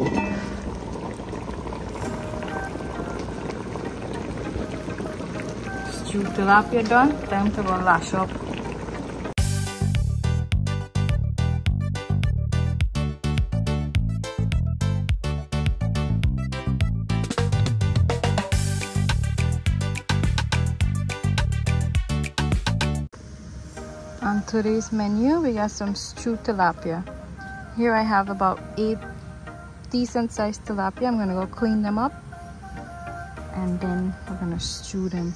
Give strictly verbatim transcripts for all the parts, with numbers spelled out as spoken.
Stewed tilapia done. Time to go lash up. On today's menu, we got some stewed tilapia. Here I have about eight decent sized tilapia. I'm gonna go clean them up and then we're gonna stew them.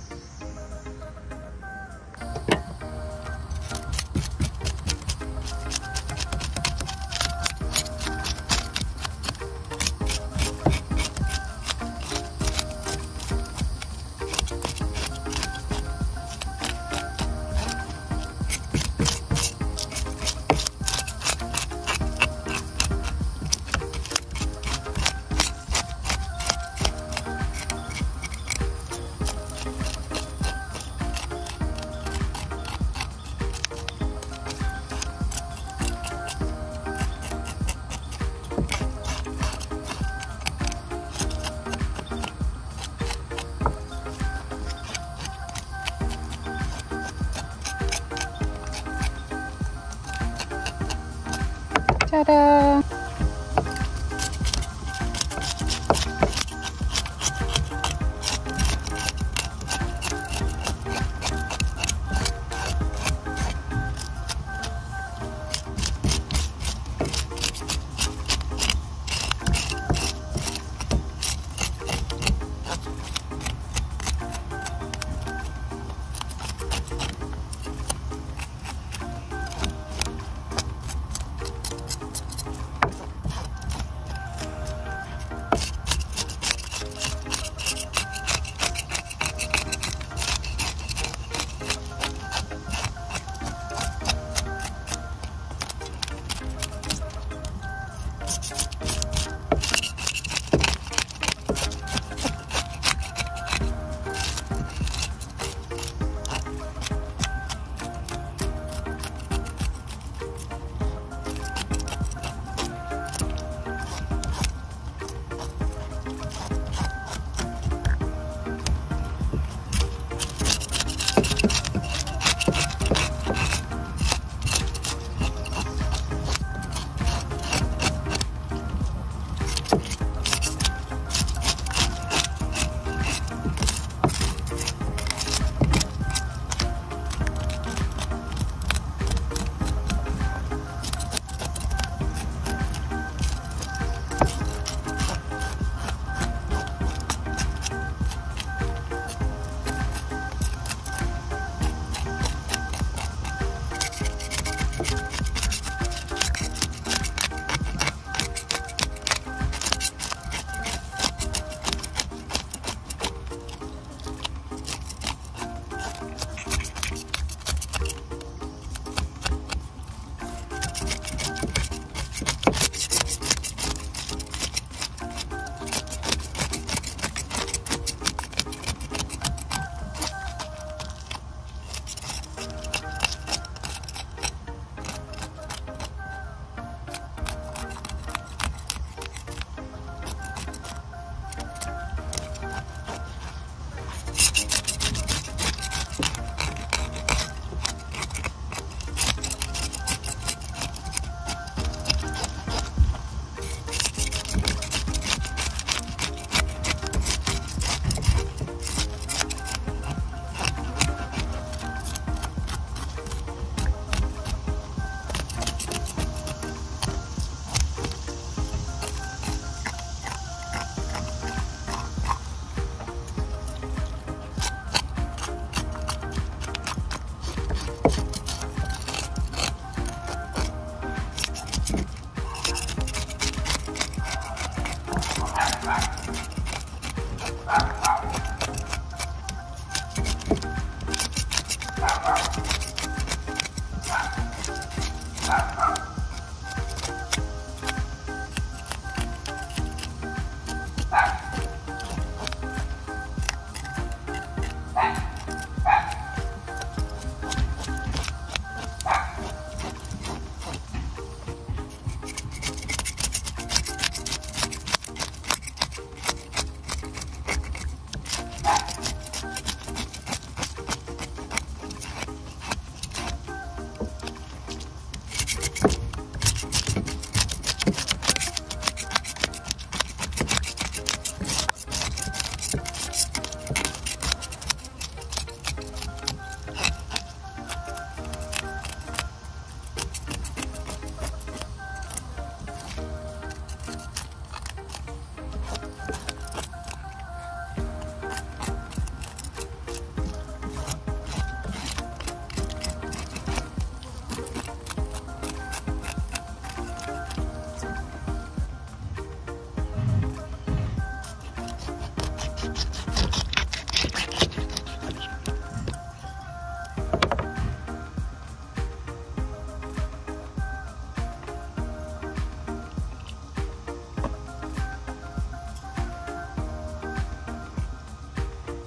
Ta-da!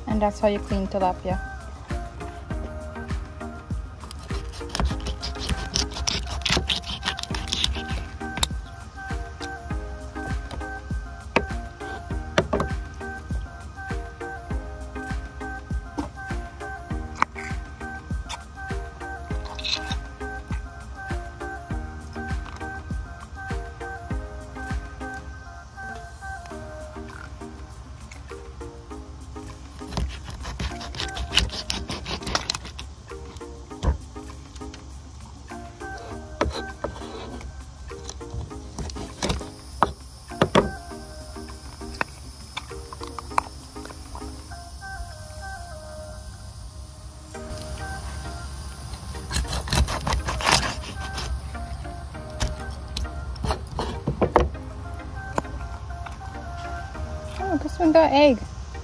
And that's how you clean tilapia. Oh, this one got egg.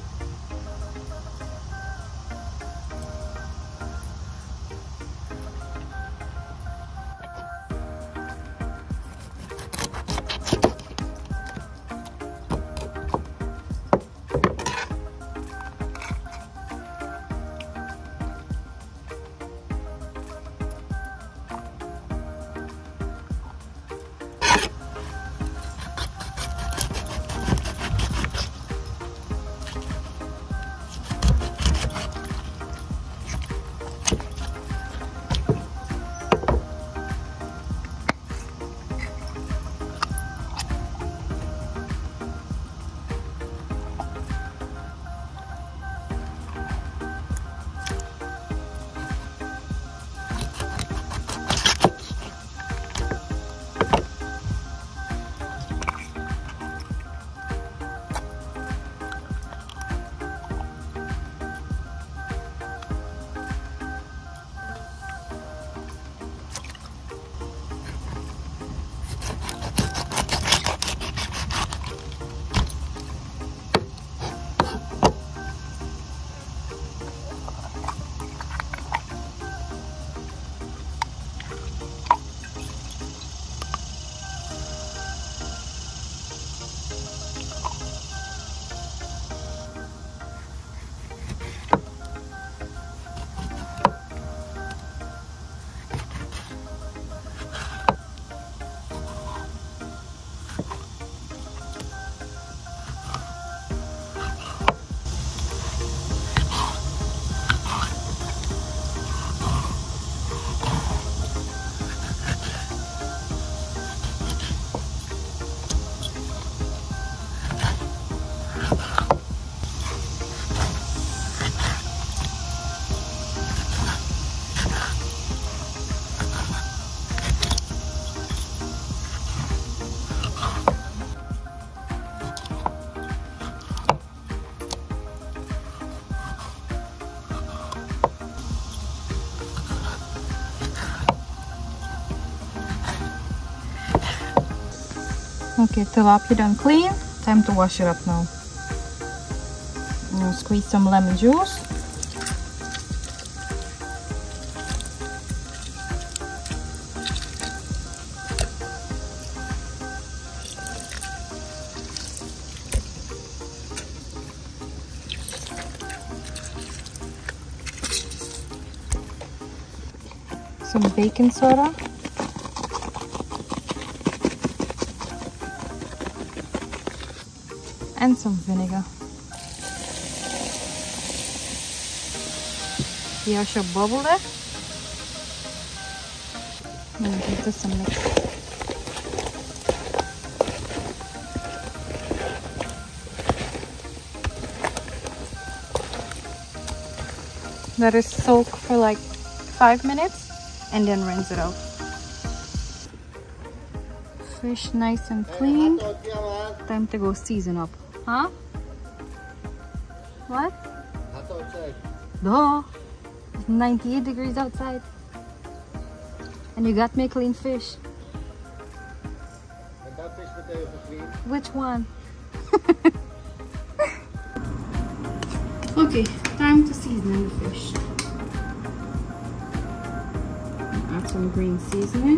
Okay, tilapia done clean. Time to wash it up now. I'm gonna squeeze some lemon juice. Some baking soda. And some vinegar. Here's your bubble there. I'm gonna give this a mix. Let it soak for like five minutes and then rinse it out. Fish nice and clean. Time to go season up. Huh? What? Hot outside. Duh. It's ninety-eight degrees outside. And you got me clean fish. And that fish potato for clean. Which one? Okay, time to season the fish. Add some green seasoning.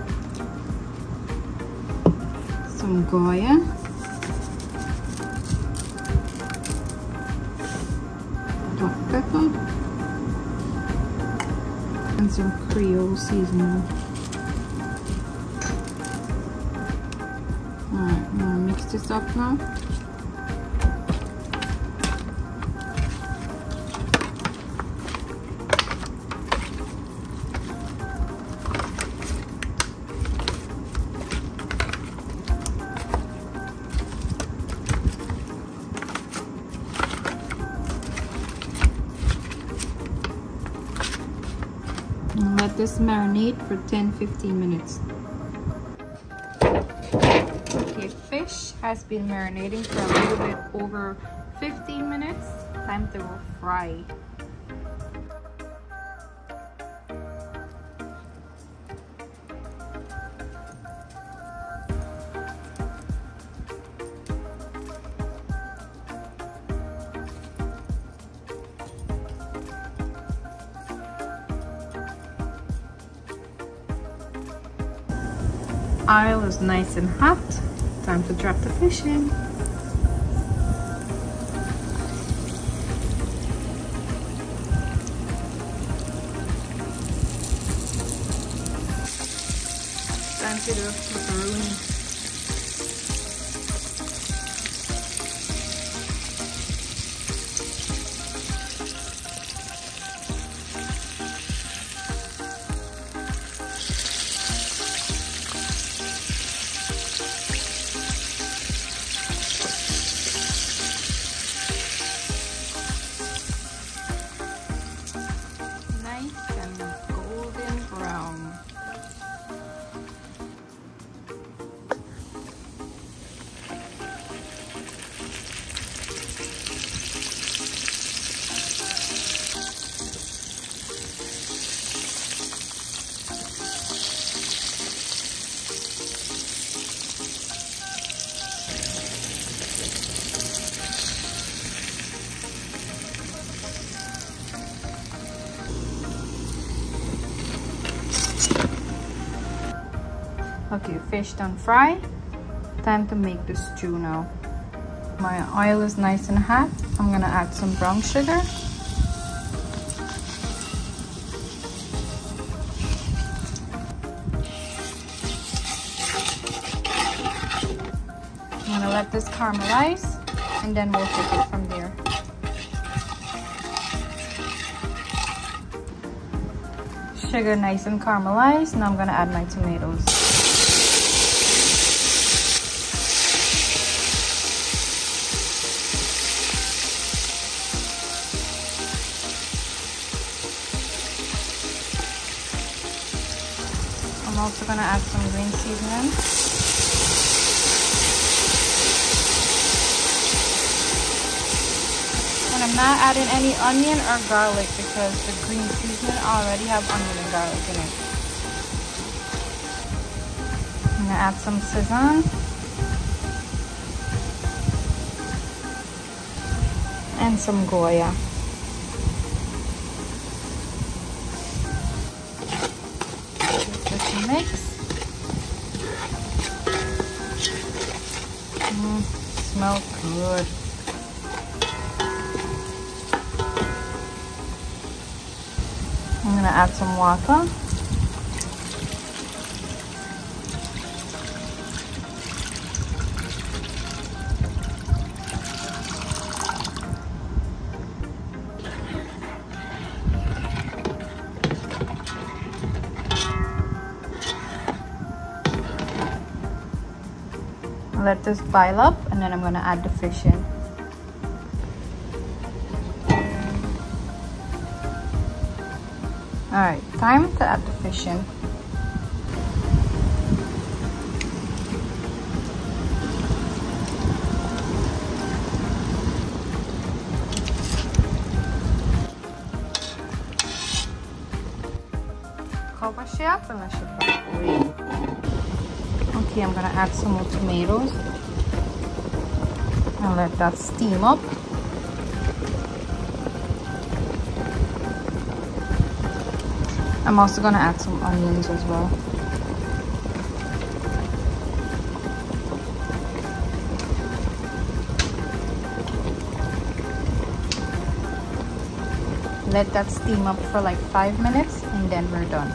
Some Goya. and some Creole seasoning. Alright, I'm gonna mix this up now. And let this marinate for ten to fifteen minutes. Okay, fish has been marinating for a little bit over fifteen minutes. Time to fry. Oil is nice and hot. Time to drop the fish in. Time to do macaroni. Okay, fish done fry. Time to make the stew now. My oil is nice and hot. I'm gonna add some brown sugar. I'm gonna let this caramelize and then we'll take it from there. Sugar nice and caramelized. Now I'm gonna add my tomatoes. I'm also gonna add some green seasoning. And I'm not adding any onion or garlic because the green seasoning already have onion and garlic in it. I'm gonna add some Szechuan. And some Goya. Mix. Mm, smells good. I'm gonna add some water. Let this boil up and then I'm going to add the fish in. Alright, time to add the fish in. Cover it up and let it boil. Okay, I'm gonna add some more tomatoes and let that steam up. I'm also gonna add some onions as well. Let that steam up for like five minutes and then we're done.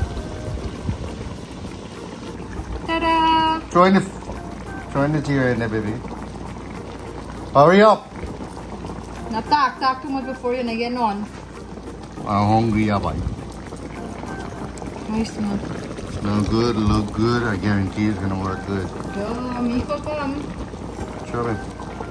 Ta-da! Join the, join the tear in there, baby. Hurry up! Now talk, talk too much before you get on. I'm hungry, yeah, boy. How you smell? Smell good, look good. I guarantee it's gonna work good. Yo, Miko, come. Sure, man.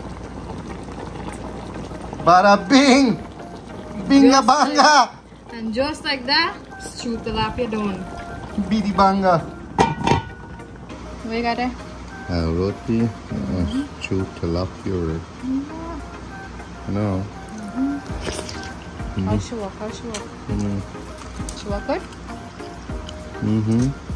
Bada bing! Binga Just banga! like, and just like that, stew tilapia done. Bidi banga! What you got there? Uh, roti, uh, chew tilapia. No. How she walk? How she walk? Mm. She walk good? Mm-hmm.